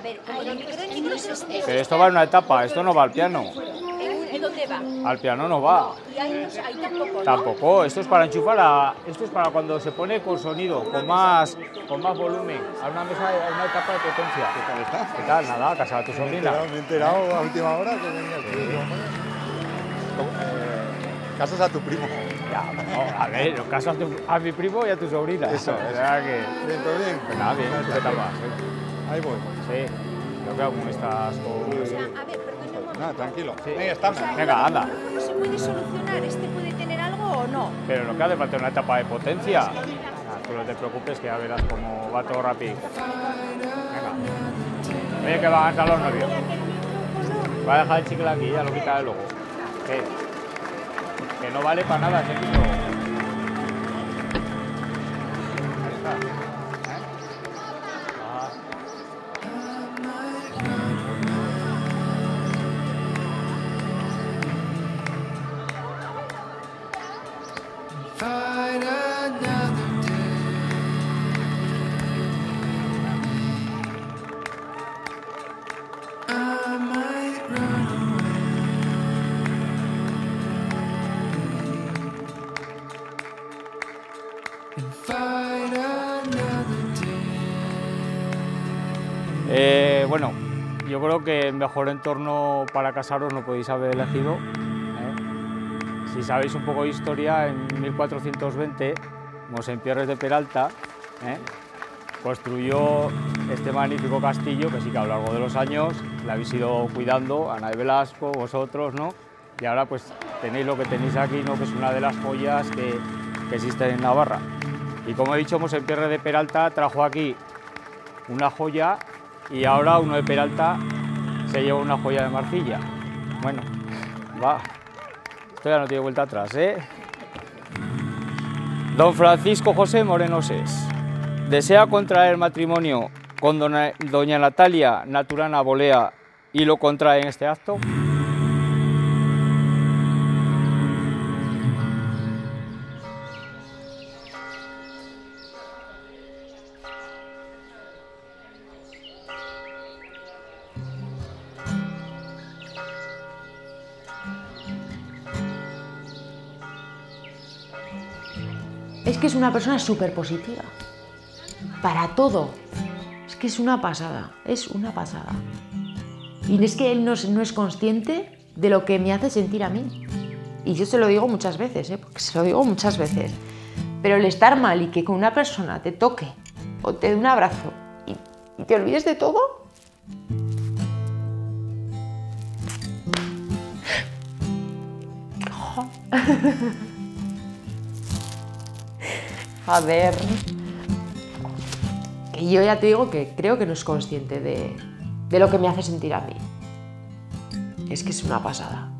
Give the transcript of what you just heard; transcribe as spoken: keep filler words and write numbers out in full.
ver, el micrónico es este. Pero esto va en una etapa, esto no va al piano. ¿En dónde va? Al piano no va. Y ahí, ahí tampoco, ¿no? Tampoco, esto es para enchufar a, esto es para cuando se pone con sonido, con más, con más volumen, a una mesa, a una etapa de potencia. ¿Qué tal estás? ¿Qué tal? Nada, casa de tu Me he sobrina. enterado, me he enterado a última hora que venías tú. Eh, casas a tu primo. Ya, no, a ver, caso a, tu, a mi primo y a tu sobrina. Eso, o eso. sea que... Bien, todo bien. Pues nada, bien, ¿tú qué tal vas? Ahí voy. Sí, yo creo que estás con... O sea, a ver, perdón un momento. Nada, tranquilo. Sí. Ahí estamos. Venga, anda. ¿No se puede solucionar? ¿Este puede tener algo o no? Pero lo que hace falta es una etapa de potencia. Ah, tú no te preocupes, que ya verás cómo va todo rápido. Venga. Oye, que van a estar los novios. Va a dejar el chicle aquí, ya lo quitaré luego. ¿Qué? Que no vale para nada ese micro. Ahí está. ¿Eh? Ah. Eh, bueno, yo creo que el mejor entorno para casaros no podéis haber elegido. ¿eh? Si sabéis un poco de historia, en mil cuatrocientos veinte, Mosempierres de Peralta ¿eh? construyó este magnífico castillo, que sí que a lo largo de los años lo habéis ido cuidando, Ana de Velasco, vosotros, ¿no? Y ahora pues tenéis lo que tenéis aquí, ¿no? Que es una de las joyas que, que existen en Navarra. Y como he dicho, Mosempierres de Peralta trajo aquí una joya y ahora uno de Peralta se lleva una joya de Marcilla. Bueno, va, esto ya no tiene vuelta atrás, ¿eh? Don Francisco José Morenoses desea contraer matrimonio con dona, doña Natalia Naturana Bolea y lo contrae en este acto. Es que es una persona súper positiva. Para todo. Es que es una pasada. Es una pasada. Y es que él no es, no es consciente de lo que me hace sentir a mí. Y yo se lo digo muchas veces, ¿eh? Porque se lo digo muchas veces. Pero el estar mal y que con una persona te toque o te dé un abrazo y, y te olvides de todo... A ver, que yo ya te digo que creo que no es consciente de, de lo que me hace sentir a mí. Es que es una pasada.